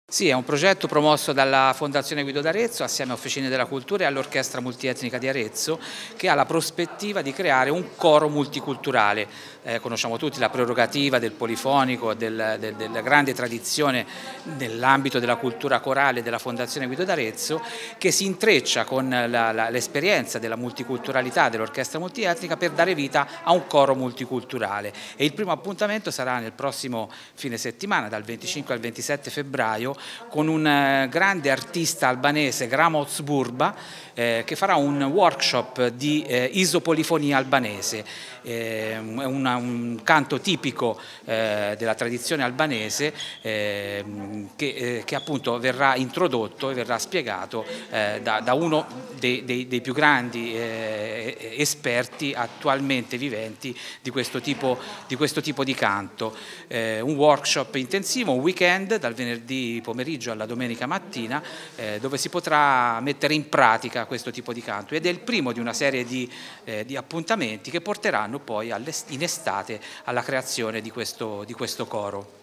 Sì, è un progetto promosso dalla Fondazione Guido d'Arezzo assieme a Officine della Cultura e all'Orchestra Multietnica di Arezzo, che ha la prospettiva di creare un coro multiculturale. Conosciamo tutti la prerogativa del polifonico, della grande tradizione nell'ambito della cultura corale della Fondazione Guido d'Arezzo, che si intreccia con l'esperienza della multiculturalità dell'Orchestra Multietnica per dare vita a un coro multiculturale. E il primo appuntamento sarà nel prossimo fine settimana, dal 25 al 27 febbraio, con un grande artista albanese, Gramoz Burba, che farà un workshop di isopolifonia albanese, un canto tipico della tradizione albanese che appunto verrà introdotto e verrà spiegato da uno dei più grandi esperti attualmente viventi di questo tipo di canto. Un workshop intensivo, un weekend dal venerdì pomeriggio alla domenica mattina, dove si potrà mettere in pratica questo tipo di canto, ed è il primo di una serie di appuntamenti che porteranno poi in estate alla creazione di questo coro.